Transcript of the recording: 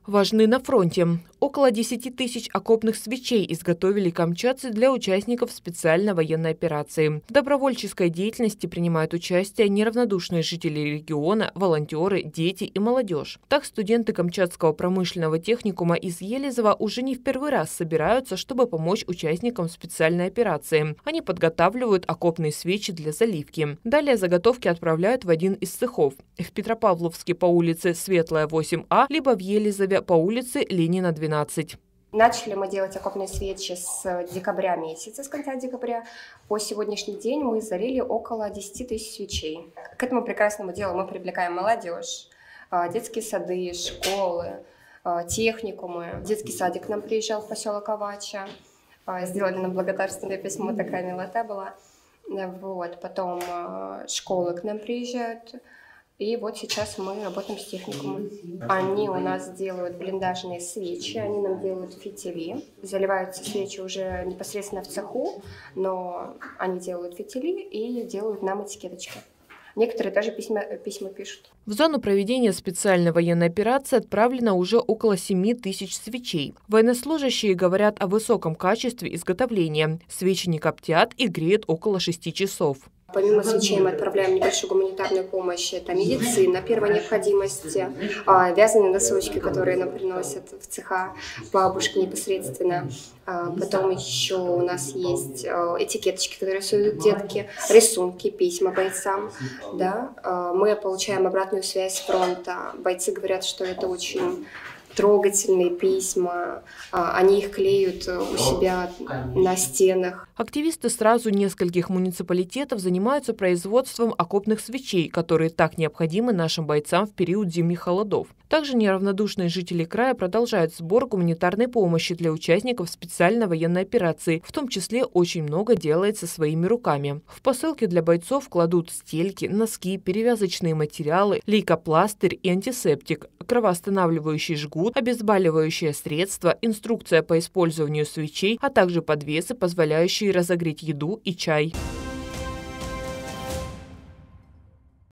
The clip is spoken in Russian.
Важны на фронте. Около 10 тысяч окопных свечей изготовили камчатцы для участников специальной военной операции. В добровольческой деятельности принимают участие неравнодушные жители региона, волонтеры, дети и молодежь. Так, студенты Камчатского промышленного техникума из Елизова уже не в первый раз собираются, чтобы помочь участникам специальной операции. Они подготавливают окопные свечи для заливки. Далее заготовки отправляют в один из цехов. В Петропавловске по улице Светлая, 8А, либо в Елизове по улице Ленина, 12. Начали мы делать окопные свечи с декабря месяца, с конца декабря. По сегодняшний день мы залили около 10 тысяч свечей. К этому прекрасному делу мы привлекаем молодежь, детские сады, школы, техникумы. Детский садик к нам приезжал в поселок Авача. Сделали нам благодарственное письмо, такая милота была. Вот. Потом школы к нам приезжают. И вот сейчас мы работаем с техникумом. Они у нас делают блиндажные свечи, они нам делают фитили. Заливаются свечи уже непосредственно в цеху, но они делают фитили и делают нам этикеточки. Некоторые даже письма пишут. В зону проведения специальной военной операции отправлено уже около 7 тысяч свечей. Военнослужащие говорят о высоком качестве изготовления. Свечи не коптят и греют около 6 часов. Помимо свечей мы отправляем небольшую гуманитарную помощь. Это медицина первой необходимости, вязаные носочки, которые нам приносят в цеха бабушки непосредственно. Потом еще у нас есть этикеточки, которые рисуют детки, рисунки, письма бойцам. Да? Мы получаем обратную связь с фронта. Бойцы говорят, что это очень трогательные письма, они их клеют у себя на стенах. Активисты сразу нескольких муниципалитетов занимаются производством окопных свечей, которые так необходимы нашим бойцам в период зимних холодов. Также неравнодушные жители края продолжают сбор гуманитарной помощи для участников специальной военной операции. В том числе очень много делается своими руками. В посылки для бойцов кладут стельки, носки, перевязочные материалы, лейкопластырь и антисептик, кровоостанавливающий жгут, обезболивающее средство, инструкция по использованию свечей, а также подвесы, позволяющие разогреть еду и чай.